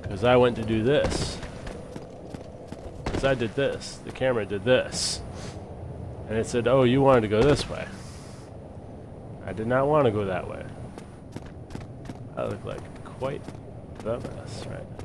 Because I went to do this. Because I did this. The camera did this. And it said, oh, you wanted to go this way. I did not want to go that way. I look like quite the mess right now.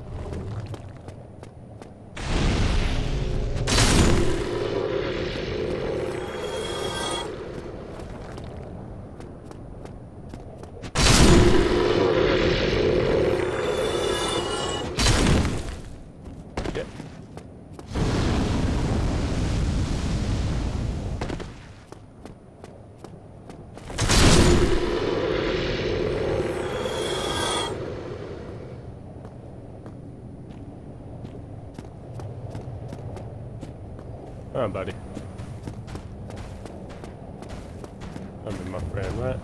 Come on, buddy. Come be my friend, right?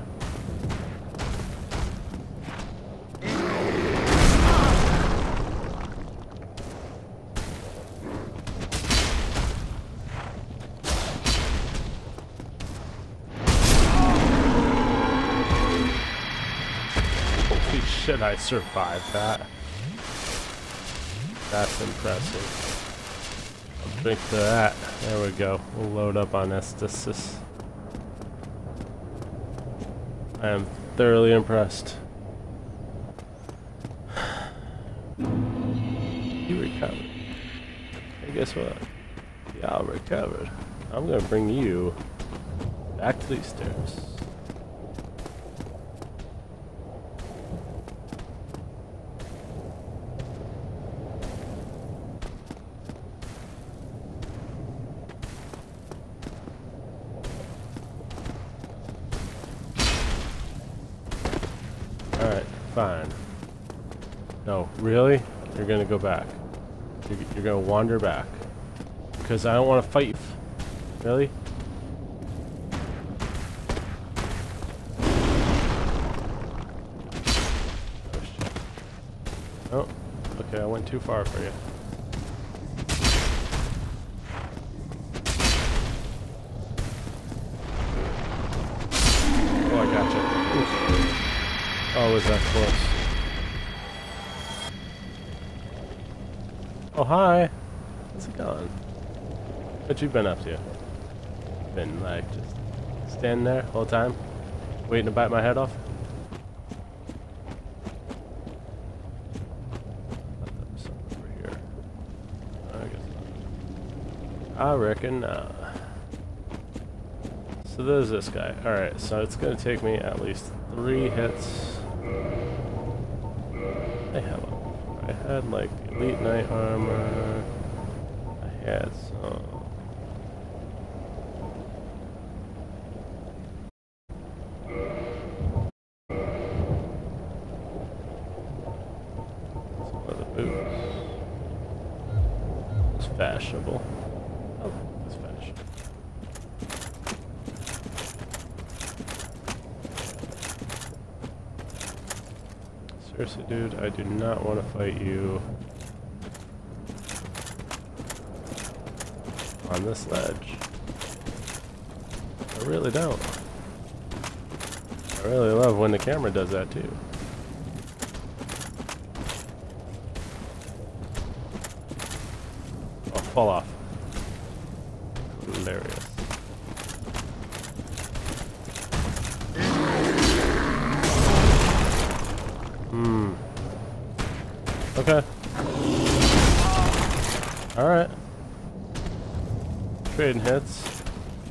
Holy shit, I survived that. That's impressive. Drink to that. There we go. We'll load up on Estus. I am thoroughly impressed. You recovered. Hey, guess what? Y'all recovered. I'm gonna bring you back to these stairs. Alright, fine. No, really? You're gonna go back. You're gonna wander back. Because I don't want to fight you. Really? Oh, shit. Oh, okay, I went too far for you. Oh, I gotcha. Oof. Oh, was that close? Oh, hi. How's it going? What you been up to? Been like just standing there all the time, waiting to bite my head off? Over here. I guess not. I reckon not. So there's this guy. Alright, so it's gonna take me at least 3 hits. I had like the Elite Knight armor. I had some. Some other boots. It's fashionable. Oh, it's fashionable. Seriously, dude, I do not want to fight you on this ledge. I really don't. I really love when the camera does that too. Oh, fall off. Hilarious. Okay. Alright. Trading hits.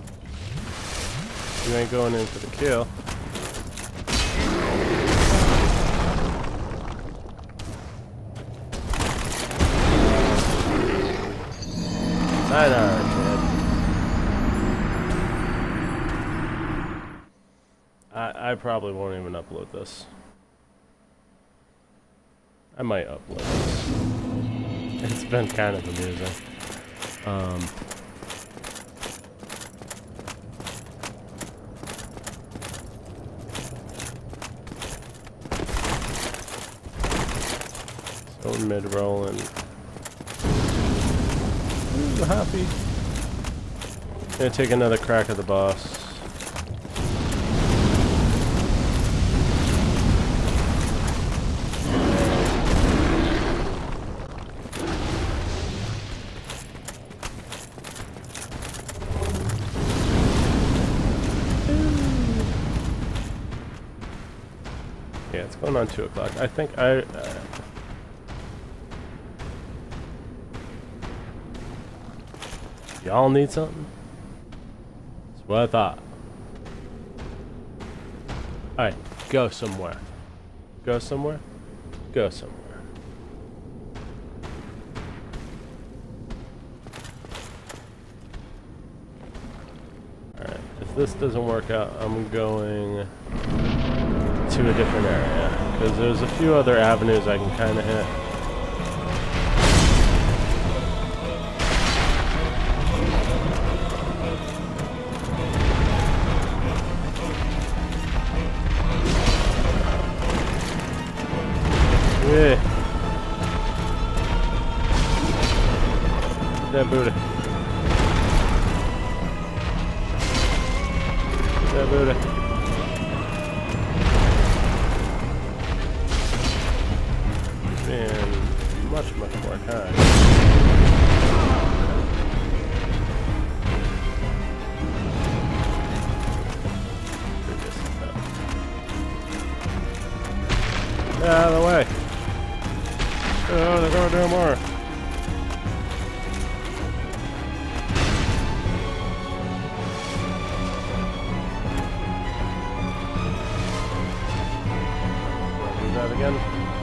You ain't going in for the kill. Kid. I probably won't even upload this. I might upload this. It's been kind of amusing. So mid-rolling. Ooh, happy. Gonna take another crack at the boss. Yeah, it's going on 2 o'clock. I think I... y'all need something? That's what I thought. Alright, go somewhere. Go somewhere? Go somewhere. Alright, if this doesn't work out, I'm going to a different area. Because there's a few other avenues I can kind of hit. Yeah. That Buddha. That Buddha. Being much more kind. Get out of the way. Oh, they're gonna do more. Do that again.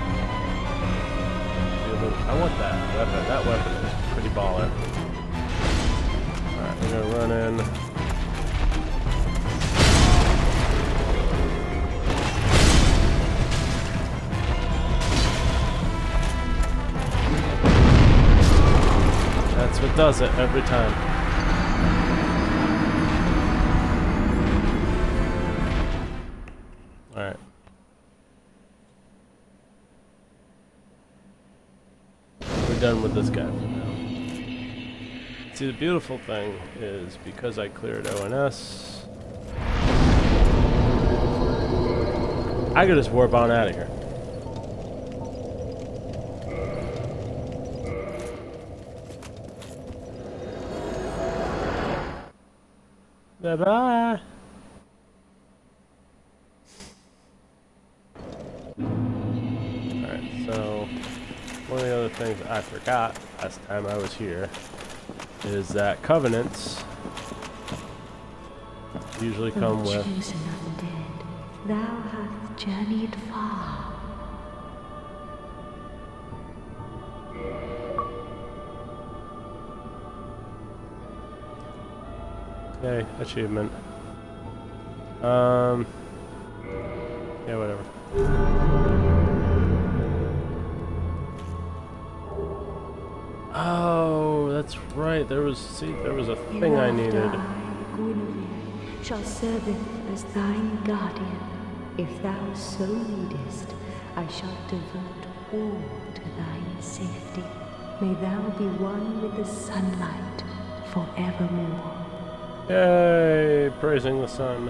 I want that weapon. That weapon is pretty baller. Alright, we're gonna run in. That's what does it every time. Alright. We're done with this guy for now. See, the beautiful thing is because I cleared ONS, I could just warp on out of here. Bye-bye. Alright, so one of the other things I forgot last time I was here is that covenants usually come with... chosen undead, thou hast journeyed far. Yay, achievement. Yeah, whatever. Oh, that's right. There was a thing I needed. Guinevere shall serveth as thine guardian. If thou so needest, I shall devote all to thine safety. May thou be one with the sunlight forevermore. Yay! Praising the sun.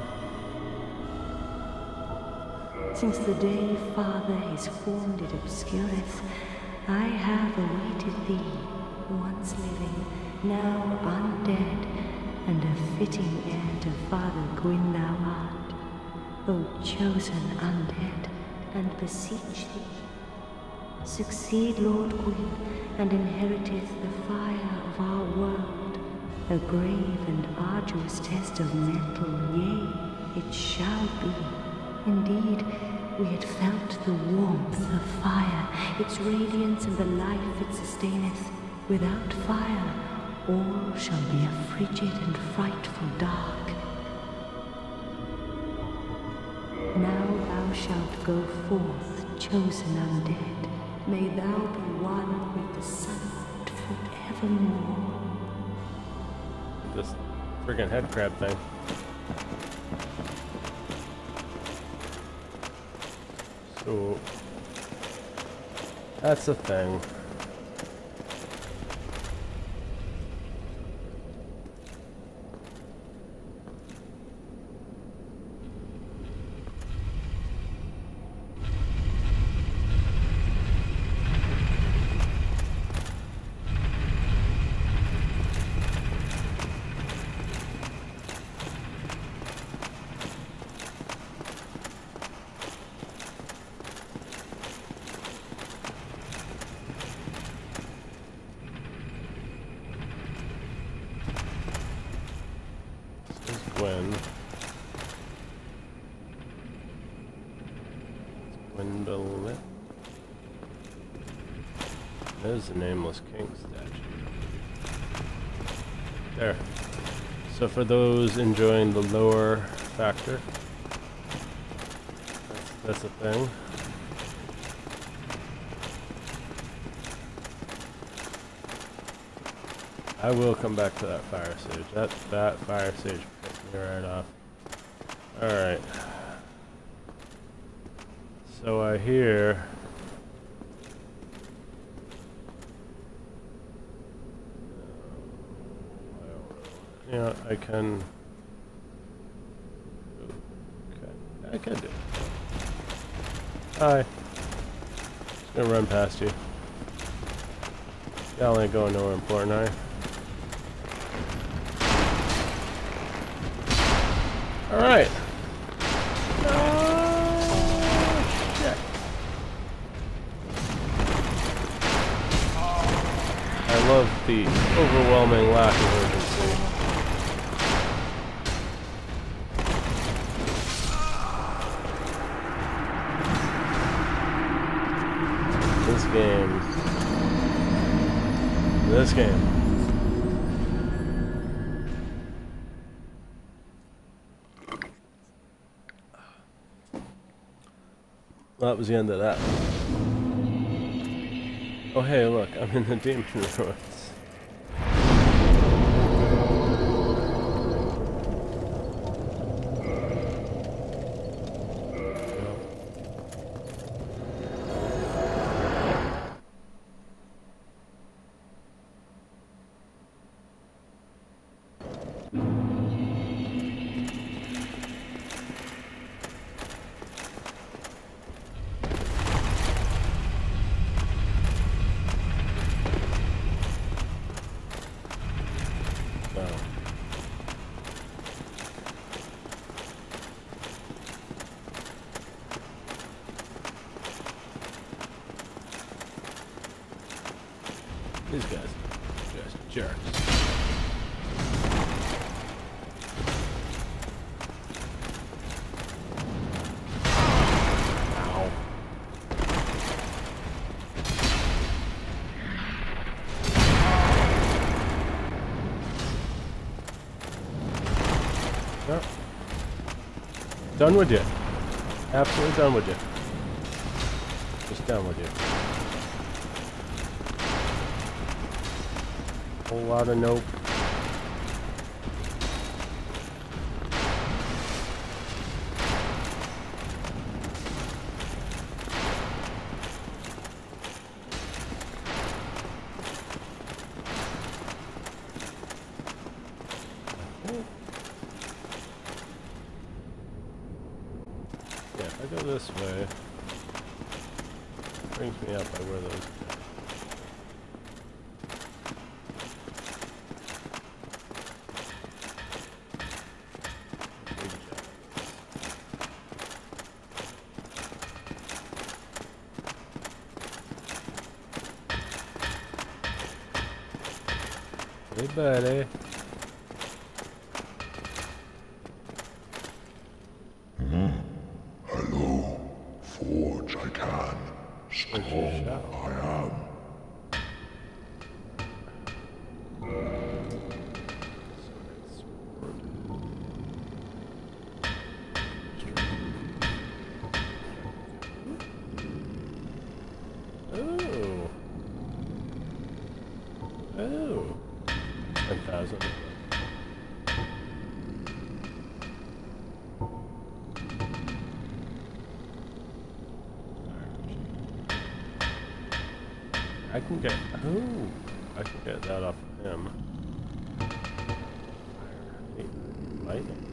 Since the day Father his form did obscureth, I have awaited thee, once living, now undead, and a fitting heir to Father Gwyn thou art. O chosen undead, and beseech thee, succeed Lord Gwyn, and inheriteth the fire of our world. A grave and arduous test of metal, yea, it shall be. Indeed, we had felt the warmth of fire, its radiance and the life it sustaineth. Without fire, all shall be a frigid and frightful dark. Now thou shalt go forth, chosen undead. May thou be one with the sunlight forevermore. This friggin' head crab thing. So that's the thing. wind. Dwindle it. There's the Nameless King statue. There. So for those enjoying the lower factor, that's a thing. I will come back to that fire sage. That fire sage pissed me right off. Alright. So I hear... Yeah, I can... Okay, I can do it. Hi. Just gonna run past you. Y'all ain't going nowhere important, are you? Alright. Shit. I love the overwhelming lack of urgency. This game. Well, that was the end of that. Oh hey, look, I'm in the demon ruins. These guys are just jerks. Ow. Yep. Done with you. Absolutely done with you. Just done with you. Whole lot of nope. Yeah, if I go this way, it brings me up by where those go. Hey, buddy. Hello, Forge I can, strong I am. Oh. Oh. 10,000. I can get, oh, I can get that off of him. Lightning.